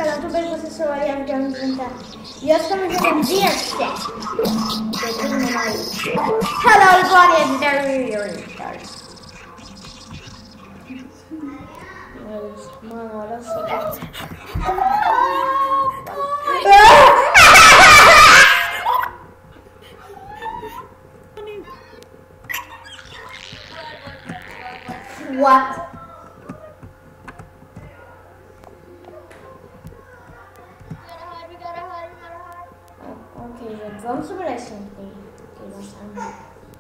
canal, tudo bem com vocês? Sou a Ariane de Aventura. E hoje estamos jogando dia 7. Hello, Glória de mano, olha só. What? Ok, gente, vamos sobre isso então. Ok, nós estamos.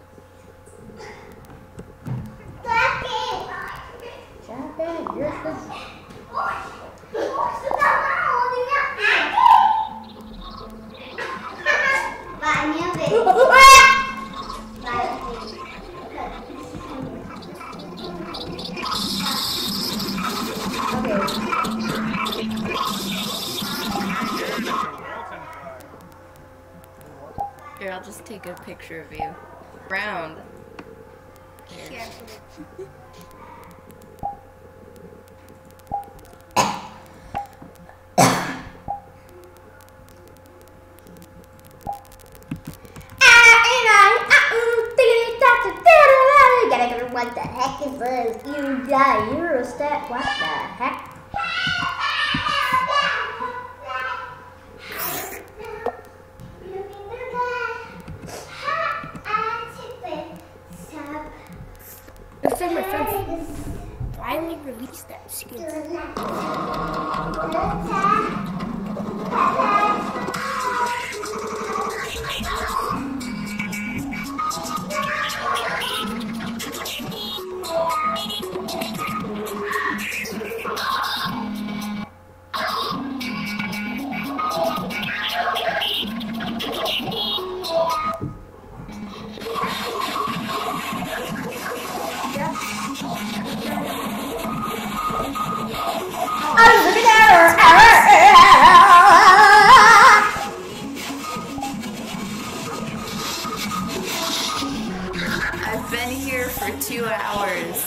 Já perdi. Vai, minha vez. Here, I'll just take a picture of you. Round. Yeah. What the heck is this? You got Eurostat? What the heck? Looks like my friend finally released that skin. I've been here for 2 hours.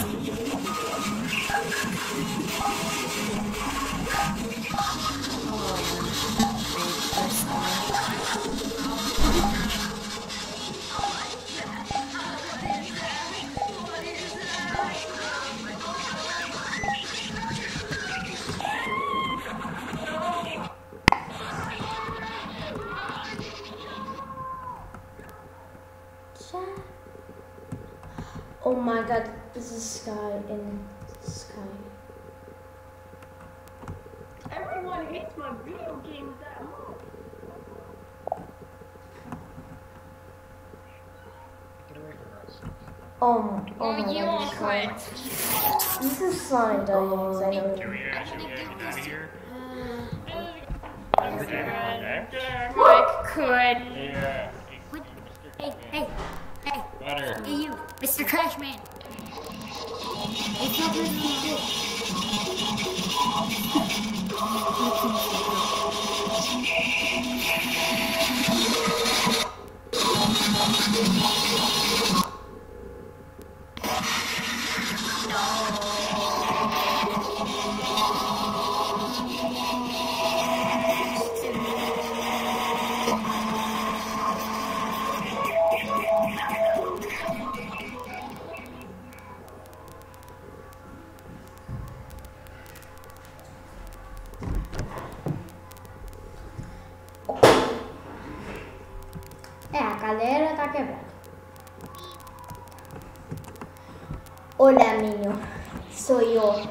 Oh my god, this is Sky in Sky. Everyone hates my video games that much. Oh my You god, won't quit. this is fun, though. I know. Can we actually get out of here? Mike could. Yeah. Hey, Butter. hey you, Mr. Crashman. It's not really good. É, a cadeira tá quebrada. Olha, minho, sou eu.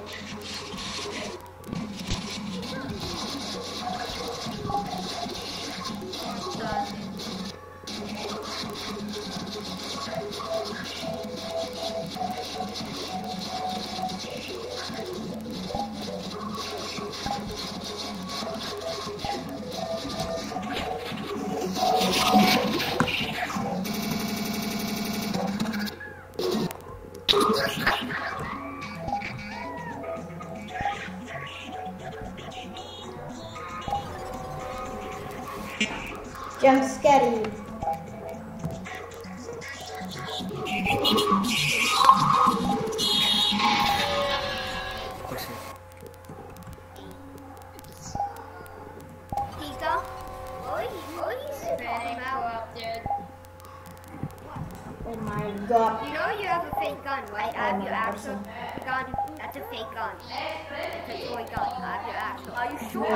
Jump scary. aparecendo. gun. That's a fake gun. It's a toy gun. I have the actual. Are you Meu sure? Deus.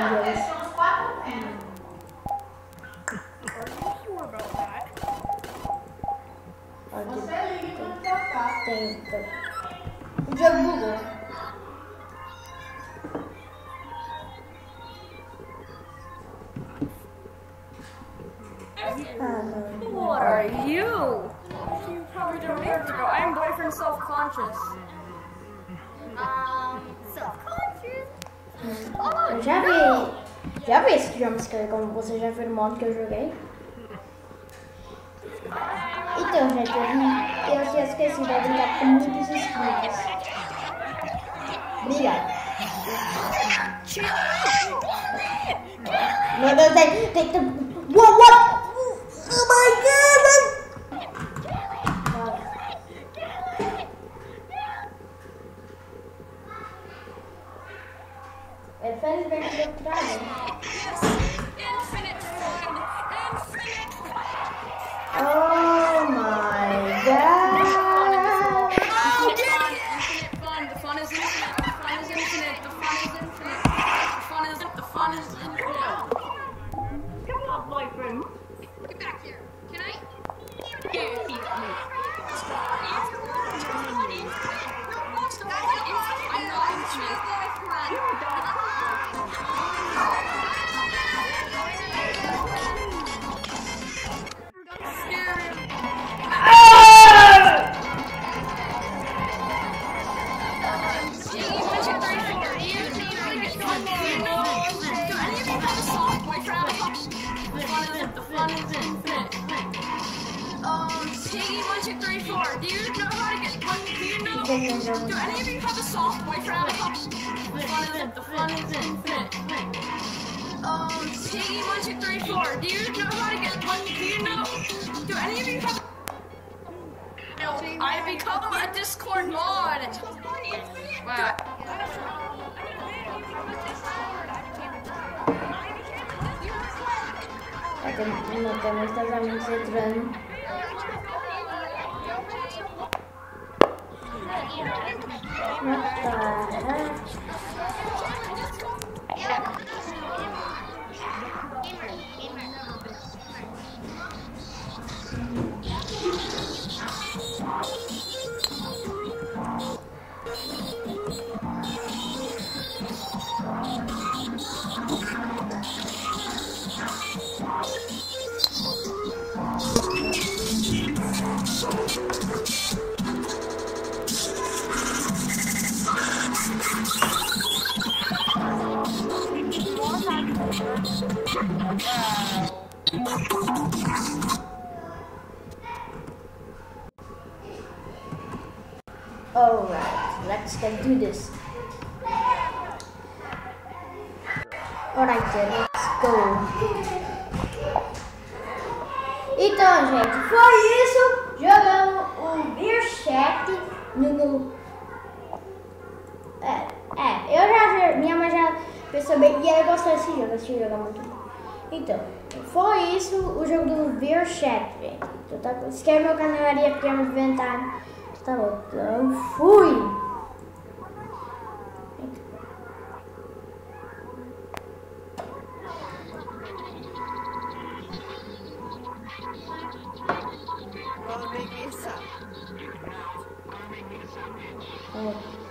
Are you sure about that? Aqui tem. O jogo bugou. What are you? You probably don't need to go. I'm boyfriend self-conscious. Self-conscious? Eu já vi esse jumpscare, como você já viu no modo que eu joguei. Então, gente, eu tinha esquecido de brincar com muitos inscritos. Obrigado. Meu Deus, tem que... What? Oh my God! Ele fez bem que deu pra ele. Oh my God! Infinite fun. The fun is infinite. The fun is infinite. The fun is infinite. The fun is infinite. Come on, boyfriend. Get back here. Can I? Piggy 1, 2, 3, 4. Do you know how to get? Do you know? Do any of you have a soft boyfriend? The fun is infinite. Piggy 1, 2, 3, 4. Do you know how to get? Do you know? Do any of you have? I become a Discord mod. Wow. No tengo estas amigos entrando. Alright, let's get do this. Alright, let's go. Então, gente, foi isso. Jogamos o Beer Shack no... eu já... Minha mãe já percebeu e ela gostou desse jogo. Esse jogo é muito bom. Então, foi isso o jogo do Beer Shack, gente. Então, tá, se inscreve no meu canal Maria Pequeno Inventário. Tá bom, então fui! Well, maybe it's